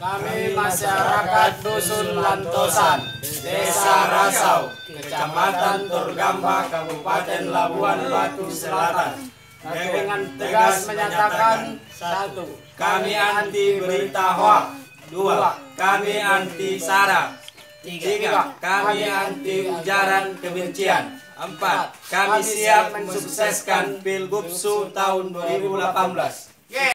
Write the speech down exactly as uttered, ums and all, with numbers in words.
Kami masyarakat Dusun Lantosan, Desa Rasau, Kecamatan Turgamba, Kabupaten Labuan Batu Selatan, dengan tegas menyatakan: satu, kami anti berita hoax; dua, kami anti sara; tiga, kami anti ujaran kebencian; empat, kami siap mensukseskan Pilgub tahun dua ribu delapan belas.